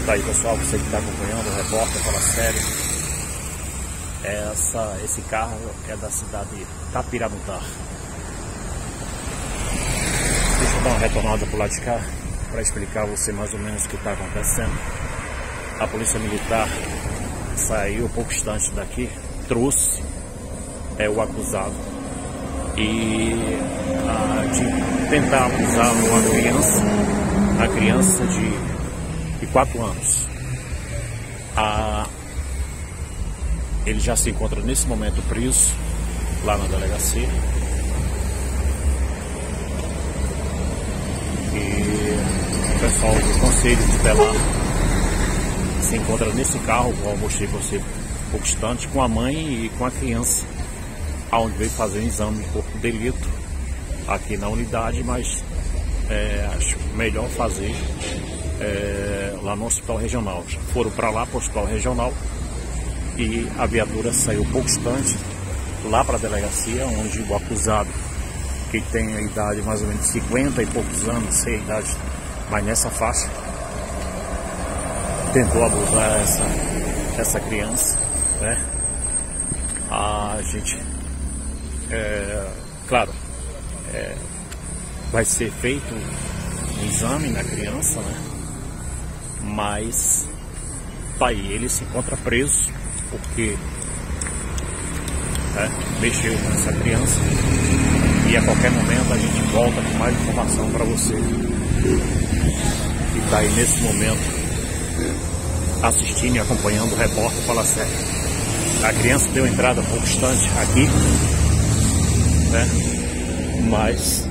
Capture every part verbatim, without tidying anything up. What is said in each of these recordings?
Tá aí, pessoal, você que está acompanhando, o repórter Fala Sério. Essa, esse carro é da cidade de Tapiramutá. Deixa eu dar uma retornada por lá de cá para explicar a você mais ou menos o que está acontecendo. A polícia militar saiu pouco distante daqui, trouxe é, o acusado e a, de tentar abusar uma criança, a criança de de quatro anos. Ah, ele já se encontra nesse momento preso lá na delegacia. E o pessoal do Conselho Tutelar se encontra nesse carro, como eu mostrei para você um pouco distante, com a mãe e com a criança, aonde veio fazer um exame de corpo de delito aqui na unidade, mas é, acho melhor fazer É, lá no hospital regional. Já foram para lá, para o hospital regional, e a viatura saiu pouco distante lá para a delegacia, onde o acusado, que tem a idade mais ou menos cinquenta e poucos anos, sei a idade, mas nessa faixa, tentou abusar essa, essa criança, né? A gente, é, claro, é, vai ser feito um exame na criança, né? Mas tá aí, ele se encontra preso porque né, mexeu com essa criança, e a qualquer momento a gente volta com mais informação para você que tá aí nesse momento assistindo e acompanhando o repórter Fala Sério. A criança deu entrada um pouco distante aqui, né? Mas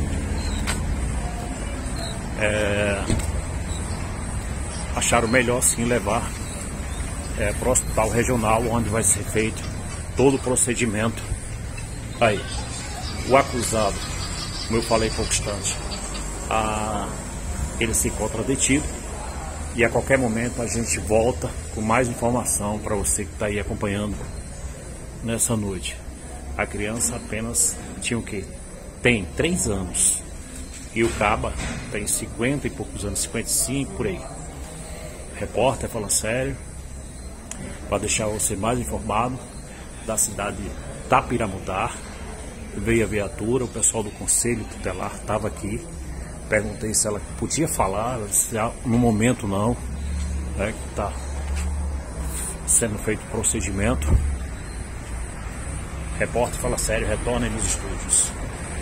é, acharam melhor sim levar é, para o hospital regional, onde vai ser feito todo o procedimento. Aí, o acusado, como eu falei pouco distante, a, ele se encontra detido, e a qualquer momento a gente volta com mais informação para você que está aí acompanhando nessa noite. A criança apenas tinha o quê? Tem três anos. E o caba tem cinquenta e poucos anos, cinquenta e cinco por aí. Repórter Fala Sério, para deixar você mais informado da cidade de Tapiramutá. Veio a viatura, o pessoal do Conselho Tutelar estava aqui. Perguntei se ela podia falar, ela disse, no momento não, né, que está sendo feito o procedimento. Repórter Fala Sério, retorna nos estúdios.